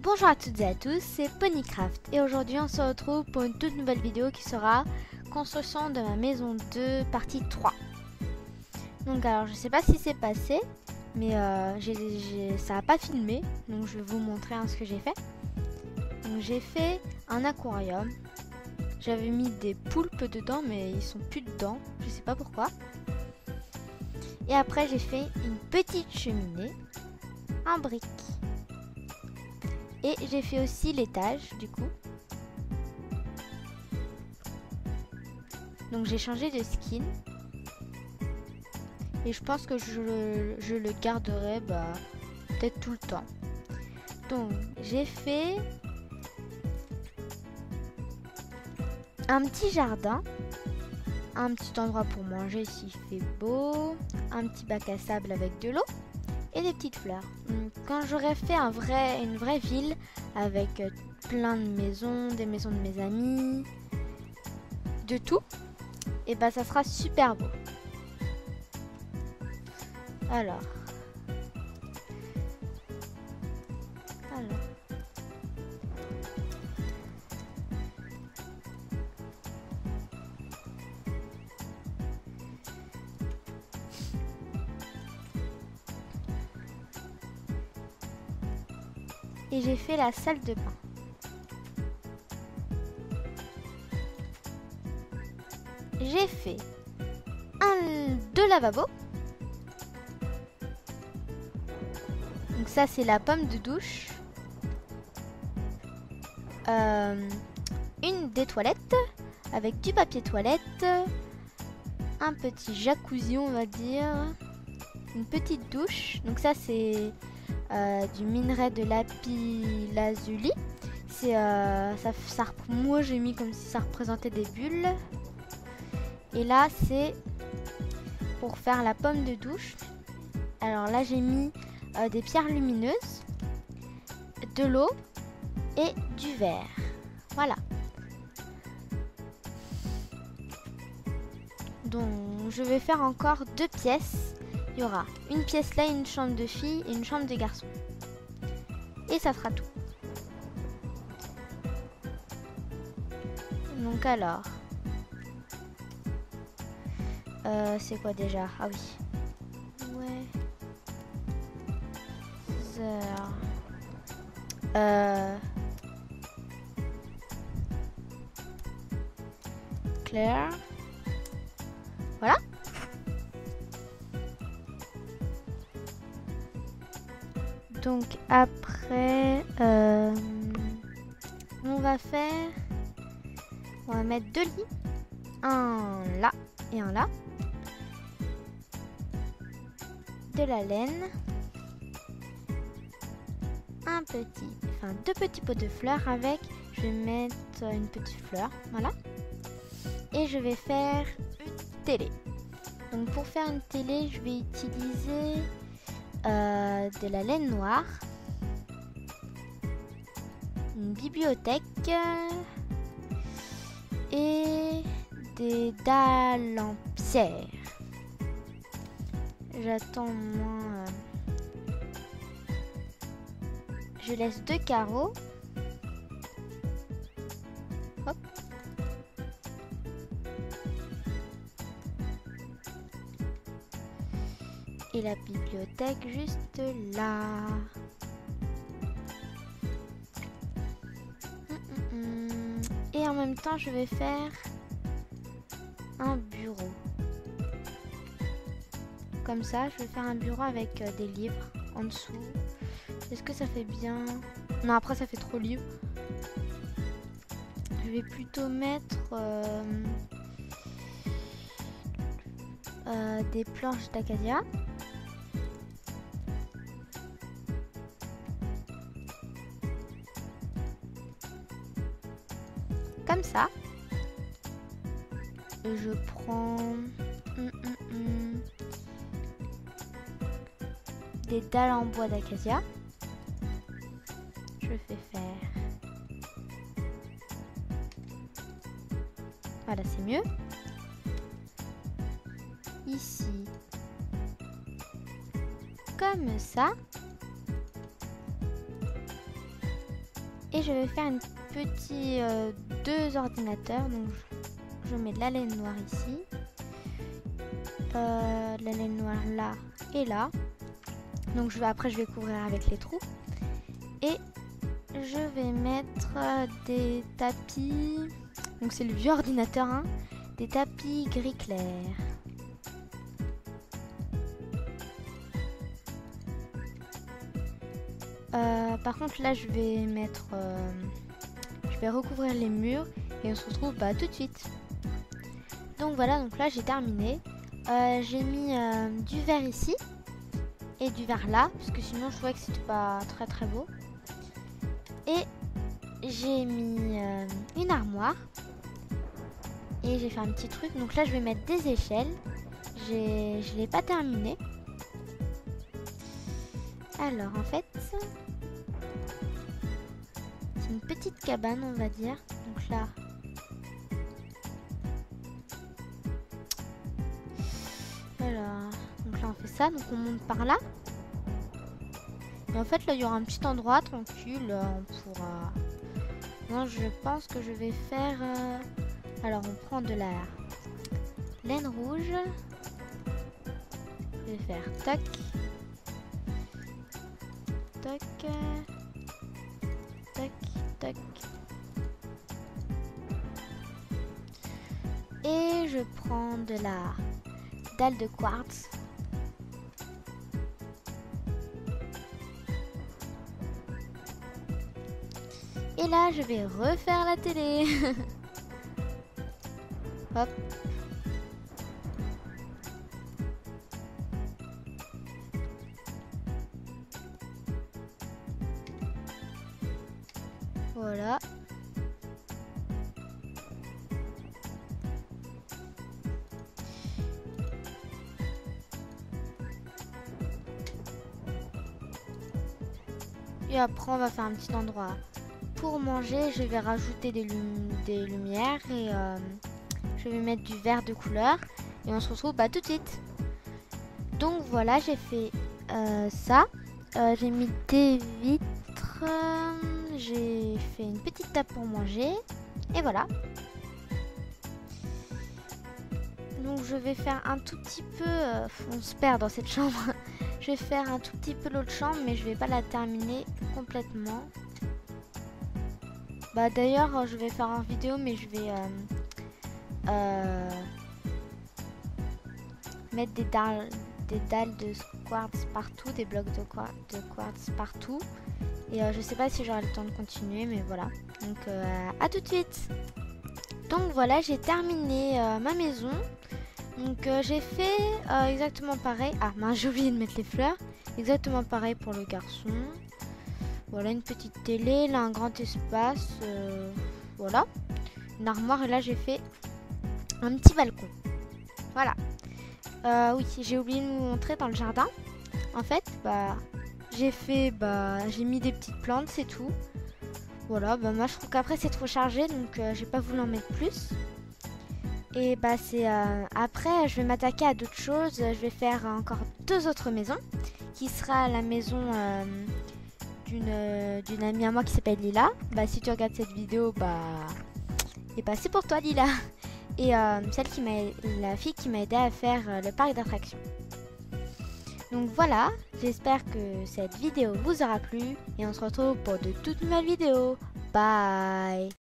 Bonjour à toutes et à tous, c'est Ponycraft et aujourd'hui on se retrouve pour une toute nouvelle vidéo qui sera construction de ma maison 2 partie 3. Donc alors je sais pas si c'est passé mais ça a pas filmé, donc je vais vous montrer ce que j'ai fait. Donc j'ai fait un aquarium, j'avais mis des poulpes dedans mais ils sont plus dedans, je sais pas pourquoi. Et après j'ai fait une petite cheminée en briques. Et j'ai fait aussi l'étage du coup. Donc j'ai changé de skin. Et je pense que je le garderai peut-être tout le temps. Donc j'ai fait un petit jardin. Un petit endroit pour manger s'il fait beau. Un petit bac à sable avec de l'eau. Et des petites fleurs. Quand j'aurai fait une vraie ville avec plein de maisons, des maisons de mes amis, de tout, et ça sera super beau. Alors. Et j'ai fait la salle de bain. J'ai fait deux lavabos. Donc ça c'est la pomme de douche. Une des toilettes avec du papier toilette. Un petit jacuzzi on va dire. Une petite douche. Donc ça c'est du minerai de lapis lazuli. C'est moi j'ai mis comme si ça représentait des bulles. Et là c'est pour faire la pomme de douche. Alors là j'ai mis des pierres lumineuses, de l'eau et du verre. Voilà. Donc je vais faire encore deux pièces. Il y aura une pièce là, une chambre de fille et une chambre de garçon. Et ça fera tout. Donc alors. C'est quoi déjà? Ah oui. Ouais. Claire. Voilà. Donc après, on va mettre deux lits, un là et un là, de la laine, deux petits pots de fleurs avec, je vais mettre une petite fleur, voilà, et je vais faire une télé. Donc pour faire une télé, je vais utiliser de la laine noire, une bibliothèque et des dalles en pierre. J'attends moins. Je laisse deux carreaux. Hop. Et la bibliothèque juste là. Et en même temps, je vais faire un bureau. Comme ça, je vais faire un bureau avec des livres en dessous. Est-ce que ça fait bien? Non, après ça fait trop livre. Je vais plutôt mettre des planches d'acacia. Comme ça. Et je prends des dalles en bois d'acacia. Je fais faire. Voilà, c'est mieux. Ici. Comme ça. Et je vais faire deux ordinateurs. Donc je mets de la laine noire ici. La laine noire là et là. Donc après je vais couvrir avec les trous. Et je vais mettre des tapis. Donc c'est le vieux ordinateur, hein. Des tapis gris clair. Par contre là je vais recouvrir les murs et on se retrouve tout de suite. Donc voilà, donc là j'ai terminé. J'ai mis du vert ici et du vert là parce que sinon je trouvais que c'était pas très très beau. Et j'ai mis une armoire et j'ai fait un petit truc. Donc là je vais mettre des échelles. Je l'ai pas terminé. Alors en fait c'est une petite cabane, on va dire. Donc là on fait ça, donc on monte par là. Et en fait là il y aura un petit endroit tranquille, on pourra... Non, je pense que je vais faire... Alors on prend de la laine rouge. Je vais faire tac, tac, tac, tac. Et je prends de la dalle de quartz. Et là, je vais refaire la télé. Hop. Voilà. Et après, on va faire un petit endroit pour manger. Je vais rajouter des lumières et je vais mettre du vert de couleur. Et on se retrouve tout de suite. Donc voilà, j'ai fait ça. J'ai mis des vitres. J'ai fait une petite table pour manger. Et voilà. Donc je vais faire un tout petit peu... on se perd dans cette chambre. Je vais faire un tout petit peu l'autre chambre, mais je vais pas la terminer complètement. D'ailleurs, je vais faire une vidéo, mais je vais mettre des dalles de quartz partout, des blocs de quartz partout. Et je sais pas si j'aurai le temps de continuer, mais voilà. Donc à tout de suite. Donc voilà, j'ai terminé ma maison. Donc j'ai fait exactement pareil. Ah mince, j'ai oublié de mettre les fleurs. Exactement pareil pour le garçon. Voilà, une petite télé, là un grand espace. Voilà. Une armoire et là j'ai fait un petit balcon. Voilà. Oui, j'ai oublié de vous montrer dans le jardin. En fait, j'ai mis des petites plantes, c'est tout. Voilà, moi je trouve qu'après c'est trop chargé, donc j'ai pas voulu en mettre plus. Et après je vais m'attaquer à d'autres choses. Je vais faire encore 2 autres maisons, qui sera la maison d'une amie à moi qui s'appelle Lila. Si tu regardes cette vidéo, c'est pour toi Lila. Et la fille qui m'a aidé à faire le parc d'attractions. Donc voilà, j'espère que cette vidéo vous aura plu et on se retrouve pour de toutes nouvelles vidéos. Bye!